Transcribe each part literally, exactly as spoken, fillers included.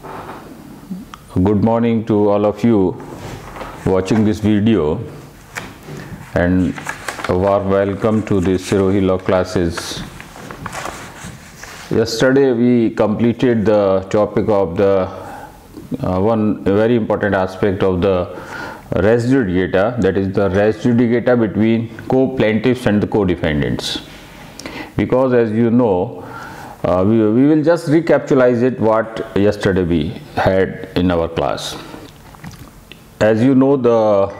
Good morning to all of you watching this video, and a warm welcome to the Sirohi Law classes. Yesterday we completed the topic of the uh, one very important aspect of the res judicata, that is the res judicata between co-plaintiffs and the co-defendants. Because as you know, Uh, we, we will just recapitalize it what yesterday we had in our class. As you know, the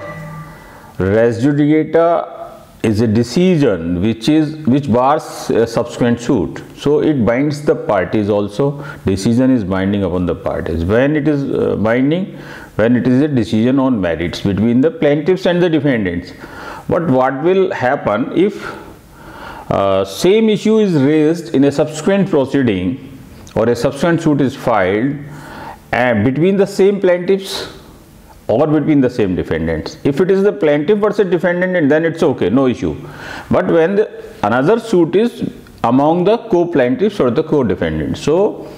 res judicata is a decision which is which bars a subsequent suit, so it binds the parties also. Decision is binding upon the parties. When it is uh, binding, when it is a decision on merits between the plaintiffs and the defendants. But what will happen if Uh, same issue is raised in a subsequent proceeding or a subsequent suit is filed and between the same plaintiffs or between the same defendants? If it is the plaintiff versus defendant, then it's okay, no issue. But when the, another suit is among the co-plaintiffs or the co-defendants, so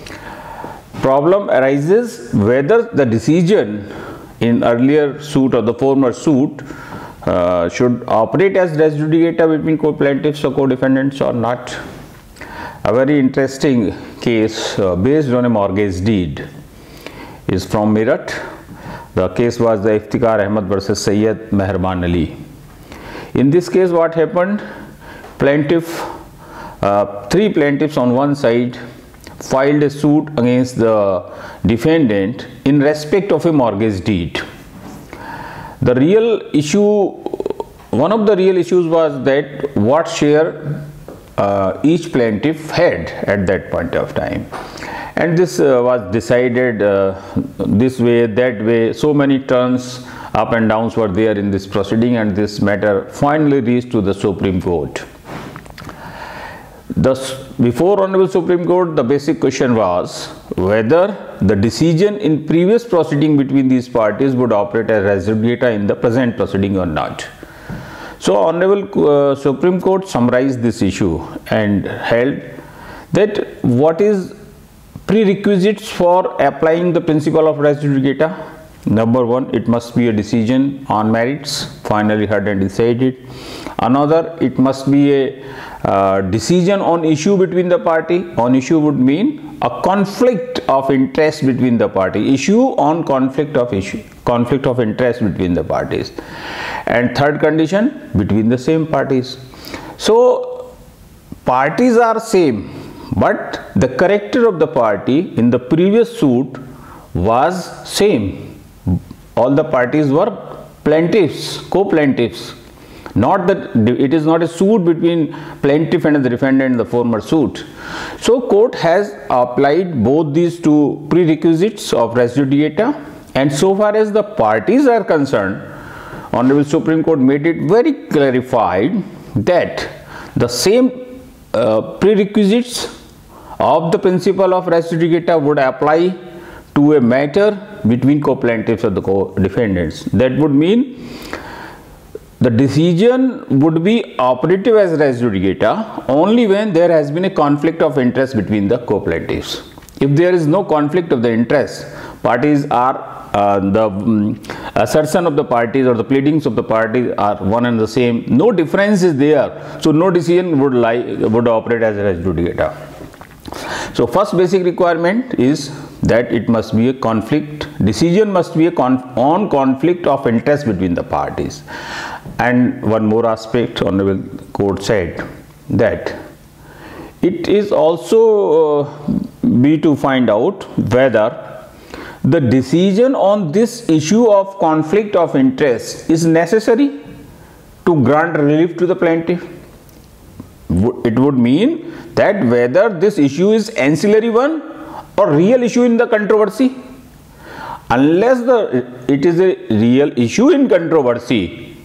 problem arises whether the decision in earlier suit or the former suit Uh, should operate as res judicata between co-plaintiffs or co-defendants or not. A very interesting case uh, based on a mortgage deed is from Meerut. The case was the Iftikhar Ahmed versus Syed Meherban Ali. In this case, what happened? Plaintiff, uh, three plaintiffs on one side filed a suit against the defendant in respect of a mortgage deed. The real issue, one of the real issues was that what share uh, each plaintiff had at that point of time, and this uh, was decided uh, this way, that way. So many turns, up and downs were there in this proceeding, and this matter finally reached to the Supreme Court. The, before Honorable Supreme Court, the basic question was whether the decision in previous proceeding between these parties would operate as res judicata in the present proceeding or not. So Honorable uh, Supreme Court summarized this issue and held that what is prerequisites for applying the principle of res judicata. Number one, it must be a decision on merits, finally heard and decided. Another, it must be a uh, decision on issue between the party. On issue would mean a conflict of interest between the party. Issue on conflict of issue, conflict of interest between the parties. And third condition, between the same parties. So parties are same, but the character of the party in the previous suit was same. All the parties were plaintiffs, co-plaintiffs. Not that it is not a suit between plaintiff and the defendant in the former suit. So court has applied both these two prerequisites of res judicata, and so far as the parties are concerned, Honorable Supreme Court made it very clarified that the same uh, prerequisites of the principle of res judicata would apply to a matter between co-plaintiffs or the co-defendants. That would mean the decision would be operative as res judicata only when there has been a conflict of interest between the co-plaintiffs. If there is no conflict of the interest, parties are uh, the um, assertion of the parties or the pleadings of the parties are one and the same. No difference is there, so no decision would lie would operate as res judicata. So first basic requirement is that it must be a conflict, decision must be a conf on conflict of interest between the parties. And one more aspect, Honorable Court said that it is also uh, be to find out whether the decision on this issue of conflict of interest is necessary to grant relief to the plaintiff. It would mean that whether this issue is ancillary one or real issue in the controversy. Unless the it is a real issue in controversy,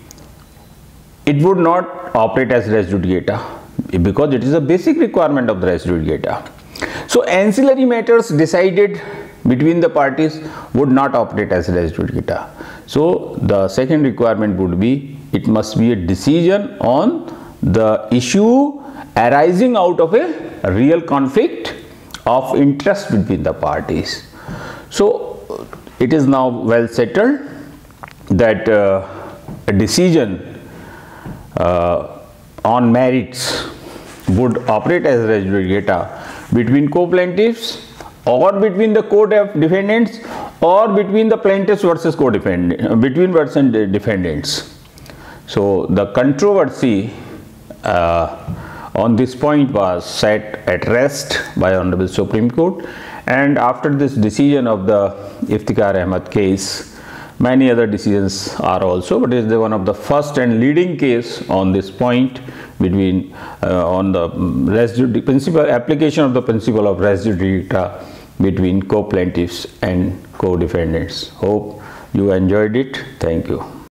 it would not operate as res judicata, because it is a basic requirement of the res judicata. So ancillary matters decided between the parties would not operate as res judicata. So the second requirement would be it must be a decision on the issue arising out of a real conflict of interest between the parties. So it is now well settled that uh, a decision uh, on merits would operate as res judicata between co-plaintiffs or between the co-defendants or between the plaintiffs versus co-defendant, between versus defendants. So the controversy uh, on this point was set at rest by Honorable Supreme Court, and after this decision of the Iftikhar Ahmed case, many other decisions are also, but it is one of the first and leading case on this point between uh, on the res judicata principle, application of the principle of res judicata between co-plaintiffs and co-defendants. Hope you enjoyed it. Thank you.